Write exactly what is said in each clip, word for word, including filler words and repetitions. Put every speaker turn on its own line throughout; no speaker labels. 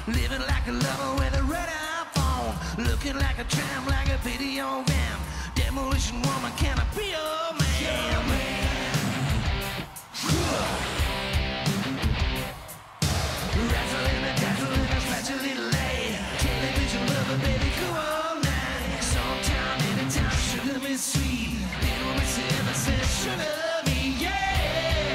Living like a lover with a red iPhone. Looking like a tramp, like a video van. Demolition woman, can I be your man? Yeah, man. Wrestling and dazzling, especially late. Television lover, baby, come on now. Sometime, anytime, sugar me sweet. Little miss ever said, sugar me, yeah.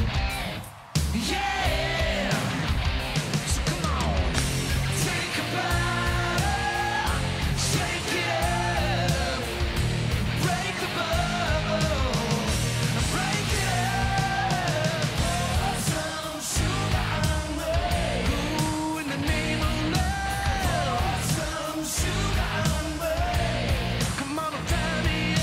Yeah. So come on, take a bite, shake it up, break the bubble, break it up. Pour some sugar on me. Ooh, in the name of love. Pour some sugar on me. Come on, turn me up.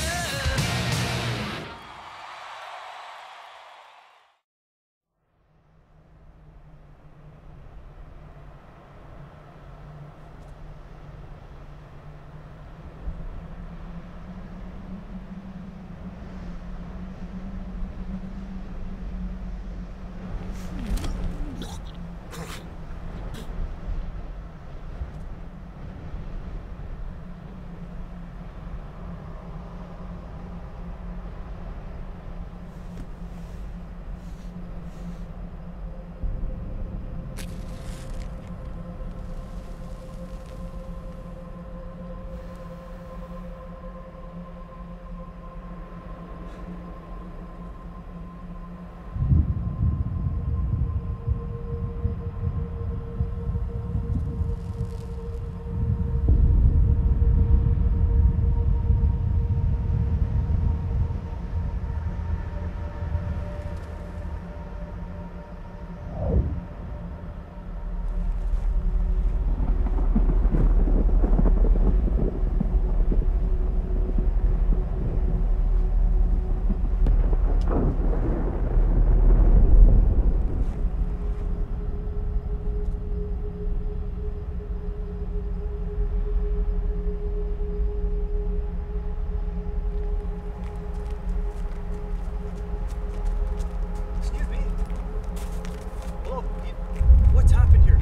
Excuse me. Hello. you- What's happened here?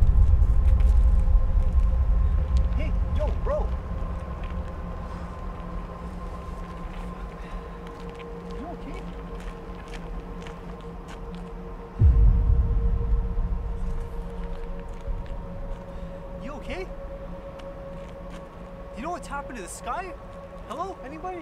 Hey, yo, bro. You okay? You okay? You know what's happened to the sky? Hello? Anybody?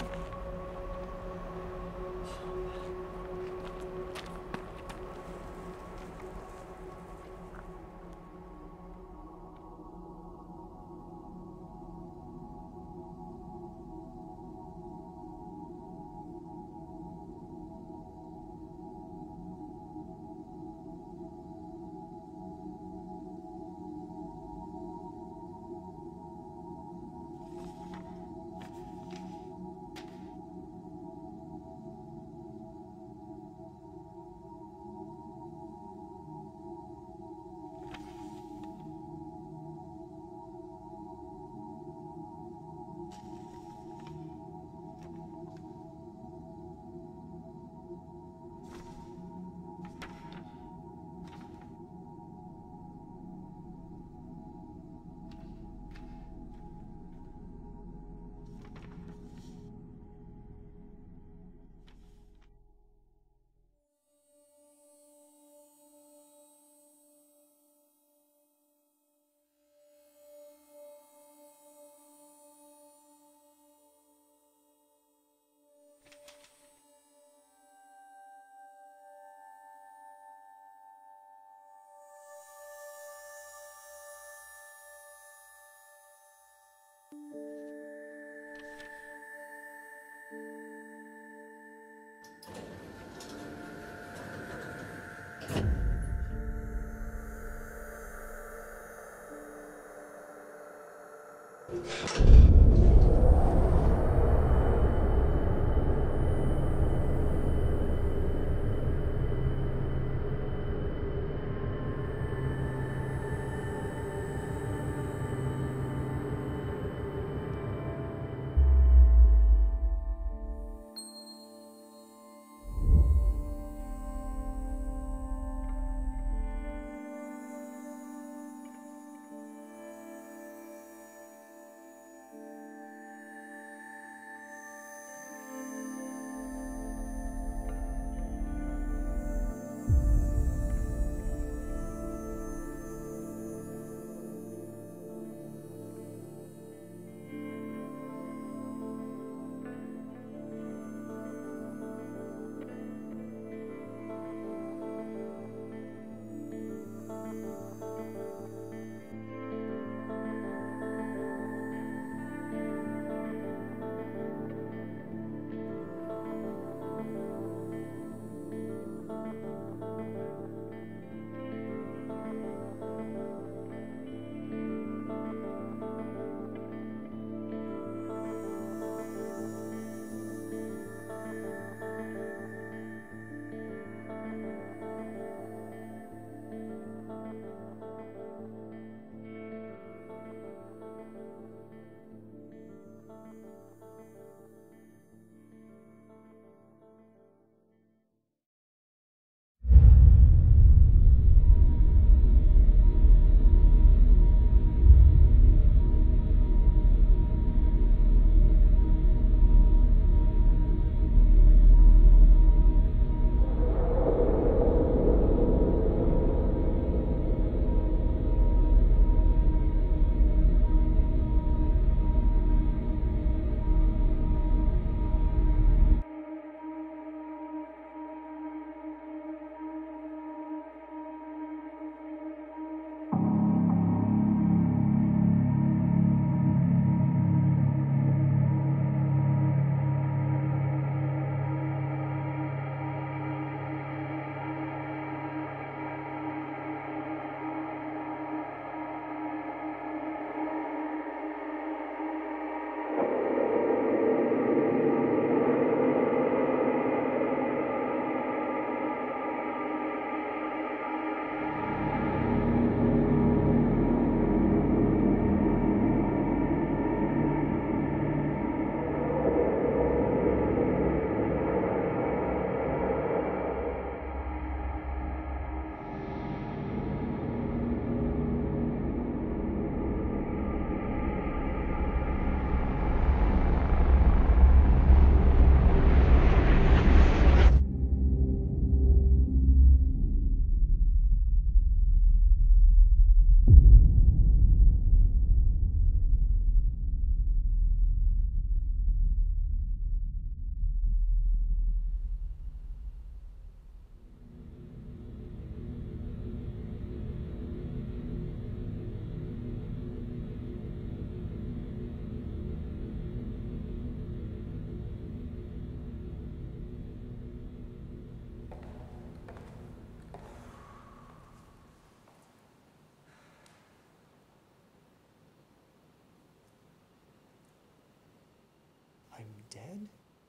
I'm dead?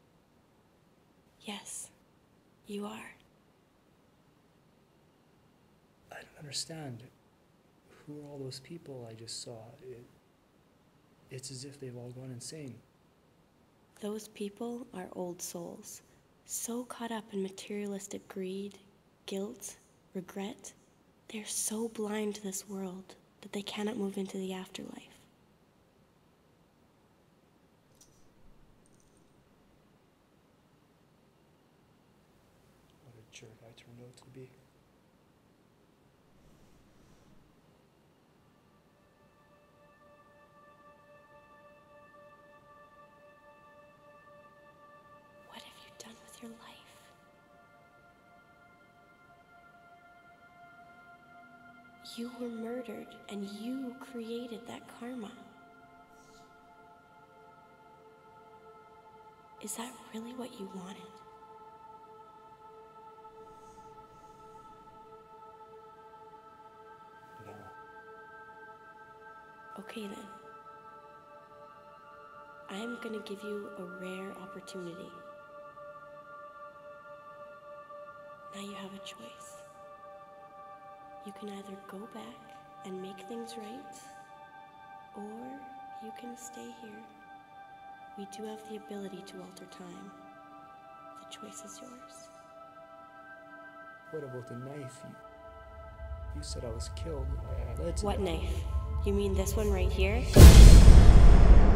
Yes, you are.
I don't understand. Who are all those people I just saw? It, it's as if they've all gone insane.
Those people are old souls, so caught up in materialistic greed, guilt, regret. They're so blind to this world that they cannot move into the afterlife.
What a jerk I turned out to be.
What have you done with your life? You were murdered, and you created that karma. Is that really what you wanted?
No.
Okay then. I'm gonna give you a rare opportunity. Now you have a choice. You can either go back and make things right, or you can stay here. We do have the ability to alter time. The choice is yours.
What about the knife? You, you said I was killed. I, I led to
What
that.
knife? You mean this one right here?